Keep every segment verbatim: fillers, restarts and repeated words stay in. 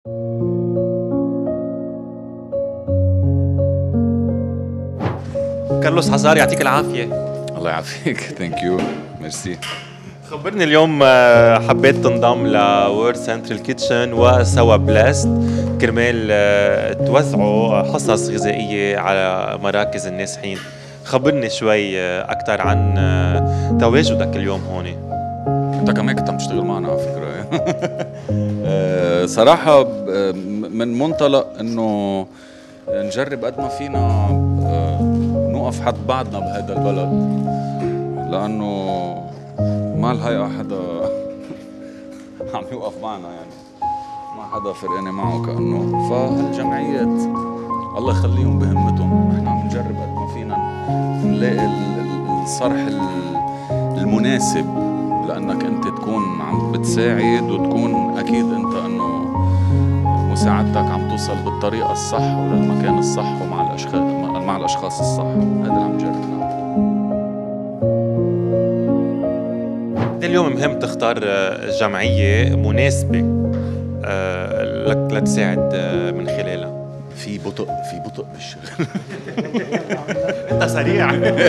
كارلوس حزار يعطيك العافية. الله يعافيك. ثانك يو. ميرسي. خبرني اليوم حبيت تنضم لورد سنترال كيتشن وسوا بلاست كرمال توزعوا حصص غذائية على مراكز النازحين. خبرني شوي أكثر عن تواجدك اليوم هون. أنت كمان كنت عم تشتغل معنا على فكرة. صراحة من منطلق إنه نجرب قد ما فينا نوقف حد بعضنا بهذا البلد، لأنه ما الهيئة حدا عم يوقف معنا، يعني ما حدا فرقاني معه كأنه. فهالجمعيات الله يخليهم بهمتهم، نحن عم نجرب قد ما فينا نلاقي الصرح المناسب لأنك أنت تكون عم بتساعد، وتكون أكيد أنت أنه مساعدتك عم توصل بالطريقة الصح وللمكان الصح ومع الأشخاص مع الأشخاص الصح. هذا اللي عم نجرب نعمله. اليوم مهم تختار جمعية مناسبة لك لتساعد من خلالها. في بطء في بطء بالشغل. انت سريع.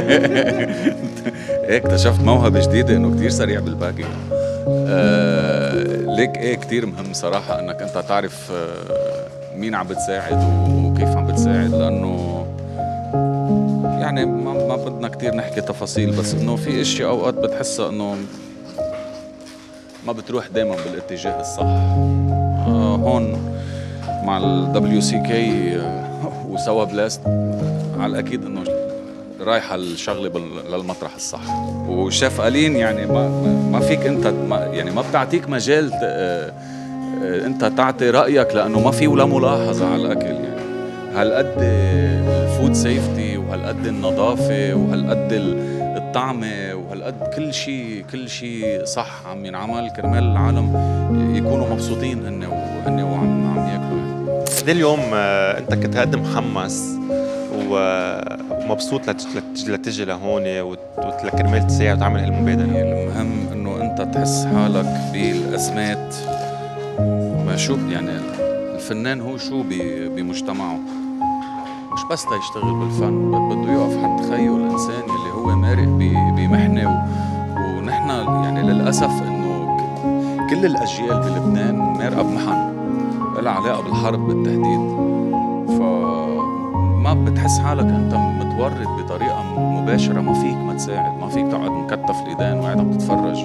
ايه اكتشفت موهبة جديدة انه كتير سريع بالباكينج. آه ليك ايه كتير مهم صراحة انك انت تعرف آه مين عم بتساعد وكيف عم بتساعد، لانه يعني ما, ما بدنا كتير نحكي تفاصيل، بس انه في اشياء اوقات بتحسها انه ما بتروح دايما بالاتجاه الصح. آه هون مع ال دبليو سي كي وسوا بلاست على الأكيد إنه رايحة الشغلة للمطرح الصح. وشاف قالين يعني ما ما فيك أنت ما يعني ما بتعطيك مجال أنت تعطي رأيك، لأنه ما في ولا ملاحظة على الأكل. يعني هالقد الفود سيفتي وهالقد النظافة وهالقد الطعمة وهالقد كل شيء كل شيء صح عم ينعمل كرمال العالم يكونوا مبسوطين هن وهن وعم عم ياكلوا. يعني اليوم انت كنت هاد محمس ومبسوط لتجي لهون وكرمال تساعد وتعمل هالمبادرة. المهم انه انت تحس حالك بالازمات. ما شو يعني الفنان هو شو بمجتمعه، مش بس تيشتغل بالفن، بده يقف حد خيه الانسان اللي هو مارق بمحنه. ونحن يعني للاسف انه كل الاجيال بلبنان مارقه بمحن لها علاقه بالحرب بالتحديد. فما بتحس حالك انت متورط بطريقه مباشره، ما فيك ما تساعد، ما فيك تقعد مكتف الايدين وقاعد عم تتفرج.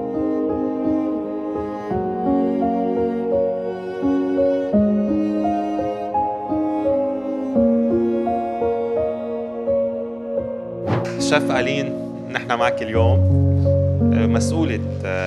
شيف ألين، نحن معك اليوم مسؤولة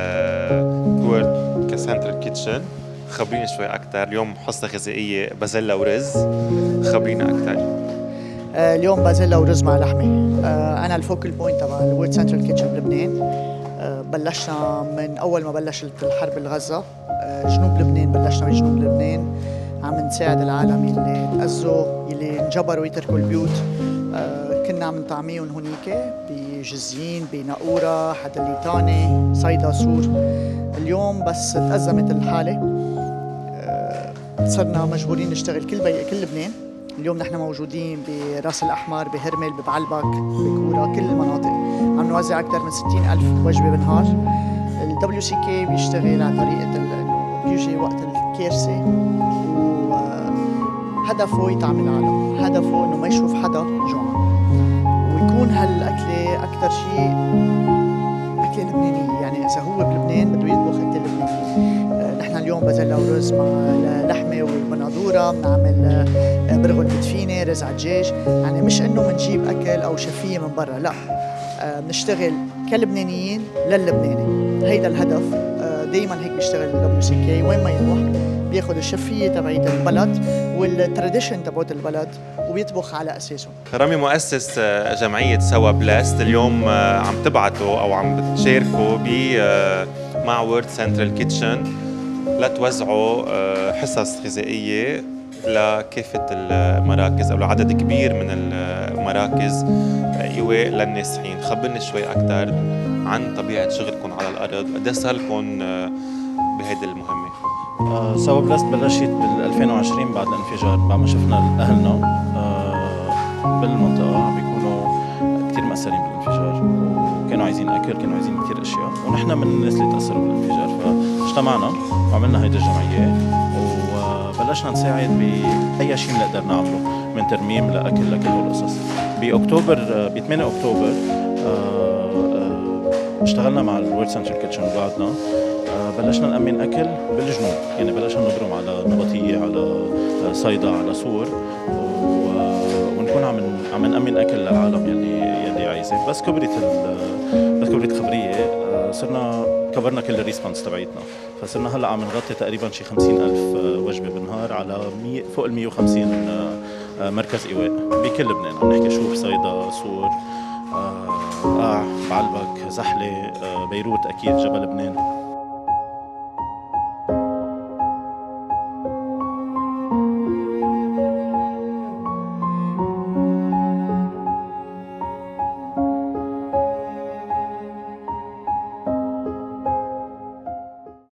وورد كسنترال كيتشن. خبريني شوي أكثر. اليوم حصة غذائية بازيلا ورز، خبرينا أكثر. اليوم بازيلا ورز مع لحمة. أنا الفوكل بوينت تبع الوورد سنترال كيتشن بلبنان. بلشنا من أول ما بلشت الحرب الغزة. جنوب لبنان بلشنا بجنوب لبنان، عم نساعد العالم يلي تأذوا يلي انجبروا يتركوا البيوت. كنا عم نطعميهم هونيك بجزين بناقورة حدليتاني صيدا سور. اليوم بس تأزمت الحالة صرنا مجبورين نشتغل كل بي... كل لبنان. اليوم نحن موجودين براس الأحمر، بهرمل، ببعلبك، بكورة، كل المناطق. عم نوزع أكثر من ستين ألف وجبة بالنهار. ال دبليو سي كي بيشتغل على طريقة إنه بيجي وقت الكارثة وهدفه يطعم العالم، هدفه إنه ما يشوف حدا جوعان، ويكون هالأكلة أكثر شيء أكلة لبنانية. يعني إذا هو بلبنان بده يطبخ أكلة لبنانية. نحن اليوم بازيلا ورز مع لحمة وبندورة، بنعمل برغل بدفينة، رز عدجاج. يعني مش إنه بنجيب أكل أو شفية من برا، لا، بنشتغل كلبنانيين للبناني. هيدا الهدف. دايما هيك بيشتغل الدبليو سي كي، وين ما يروح بياخذ الشفية تبعية البلد والتراديشن تبعت البلد وبيطبخ على أساسه. رامي مؤسس جمعية سوا بلاست، اليوم عم تبعتوا أو عم بتشاركوا ب مع وورد سنترال كيتشن لتوزعوا حصص غذائية لكافة المراكز أو لعدد كبير من المراكز إيواء للنازحين. خبرني شوي أكثر عن طبيعة شغلكم على الأرض، قد إيه صار لكم بهيدي المهمة؟ آه سوا بلست بلشت بال ألفين وعشرين بعد الانفجار، بعد ما شفنا اهلنا آه بالمنطقه عم بيكونوا كثير مأثرين بالانفجار، وكانوا عايزين اكل، كانوا عايزين كثير اشياء، ونحن من الناس اللي تاثروا بالانفجار، فاجتمعنا وعملنا هيدي الجمعيه وبلشنا نساعد باي شيء بنقدر نعمله، من ترميم لاكل لكل هالقصص. باكتوبر ب ثمانية اكتوبر اشتغلنا مع الورد سنترال كيتشن بعدنا، بلشنا نأمن أكل بالجنوب، يعني بلشنا نبرم على نبطية، على صيدا، على سور، ونكون عم عم نأمن أكل للعالم يلي يلي عايزة. بس كبرت بس كبرت خبرية، صرنا كبرنا كل الريسبونس تبعيتنا، فصرنا هلا عم نغطي تقريبا شي خمسين ألف وجبة بالنهار على فوق ال مية وخمسين مركز إيواء بكل لبنان. عم نحكي شوف، صيدا، سور، قاع، بعلبك، زحلة، بيروت، أكيد جبل لبنان.